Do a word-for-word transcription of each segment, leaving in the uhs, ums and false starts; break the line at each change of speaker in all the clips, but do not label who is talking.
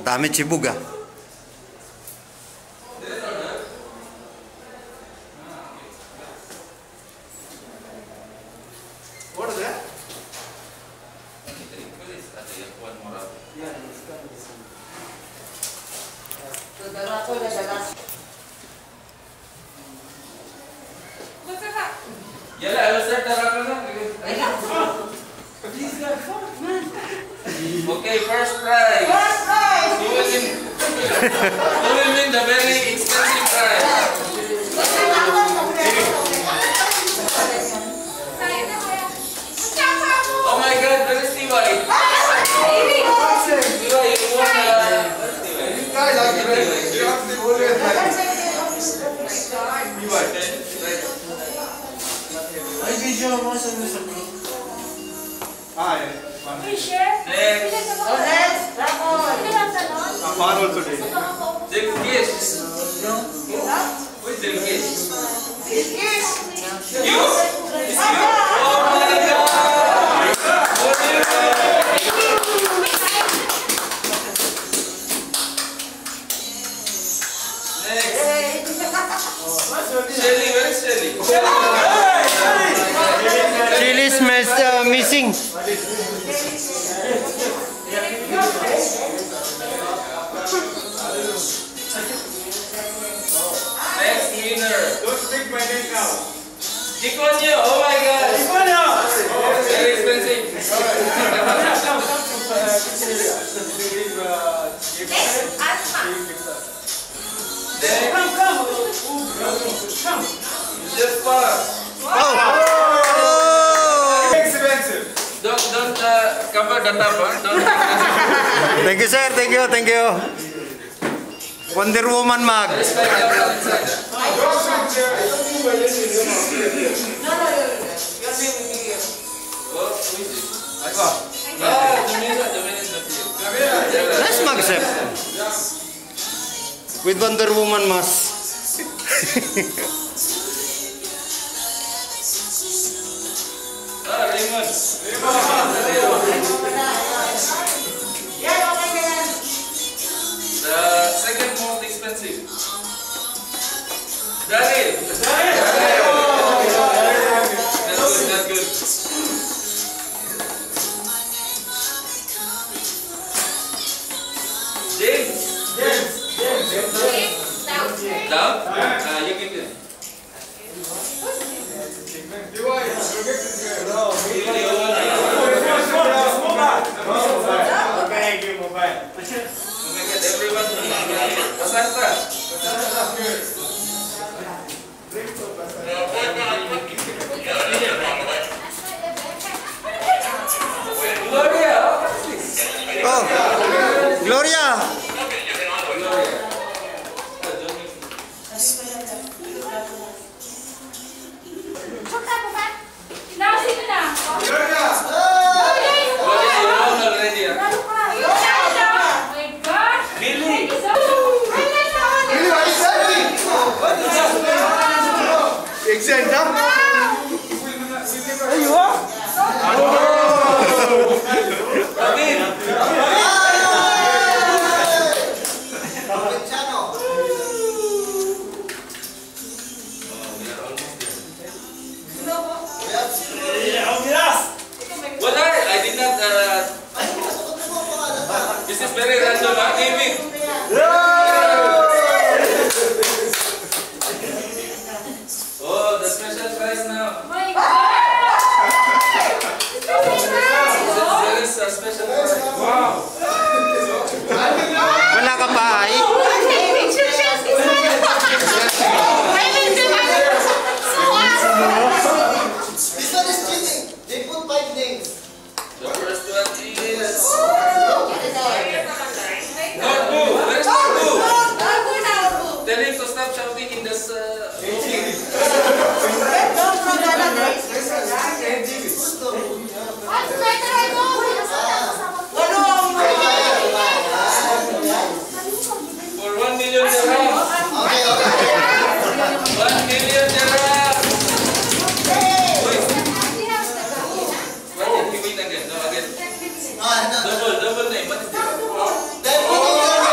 Dami chibug ah.
What is that?
Yala, I will start the round now. Okay, first prize.
First prize.
Who will win? Who will win the very expensive prize? Oh my God, where is T Y? T Y, you won
Ay, video mo sa sa group. Ah, yeah.
Next.
Parol today.
Delkish. Who is Delkish? You? Is you? Oh my God! Next. Shelly, where is Shelly?
Chili is miss, uh, missing.
Next winner.
Don't speak my name now.
Jikonyo, oh my God.
Jikonyo!
Very expensive. Next.
Come, come. Come.
Jefa.
Oh!
Expensive.
Don't, don't uh, cover the top, huh? Don't.
Thank you, sir. Thank you. Thank you. Wonder Woman mag.
Respect your inside. Oh, who is this? Ah, Jamila, Jamila is not here.
Nice mag, sir. With Wonder Woman mask.
Ah, Raymond. The second most expensive. Daniel. Daniel. That's good, that's good. James.
James. James.
Down? Ah, you give it. Oh my God, everyone. Pasanta. Gloria.
Oh, Gloria.
Exam up. Hey, you are?
What I, I did not, uh, this is very random, huh? Name it. Oh, the special prize now. There is a special prize.
Wow.
Wala ka pa ay?
This one is cheating. They put five names.
The first one is Norbu. Where's Norbu? Tell him to stop shouting in this. Uh, for one million dirhams.
Okay, okay.
One million dirhams. Wait, why did he win again? No, again.
Ah, no.
Double, double name. What is this?
Then we need your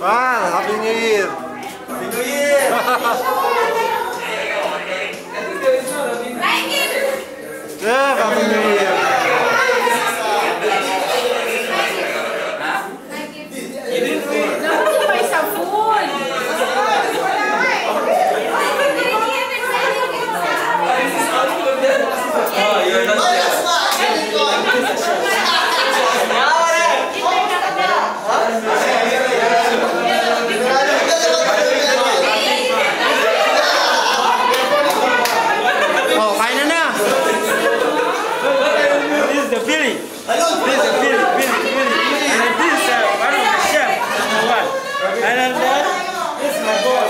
Ah, Happy New Year.
Happy New Year!
Yeah, Happy New Year. Oh, kain na na.
This is the feeling. This is the feeling. Feeling, feeling. And this is uh, one of the chef. Number one. And then that is my boss.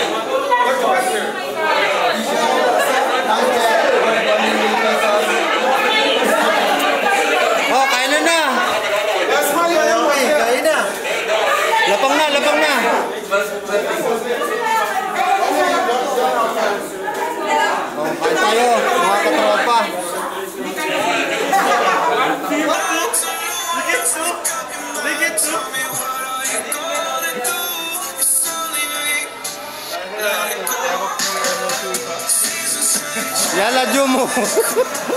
Oh, kain na na. Okay, kain na. Lapang na, lapang na. Oh, kain tayo, mga katropa. Yala, Jumo.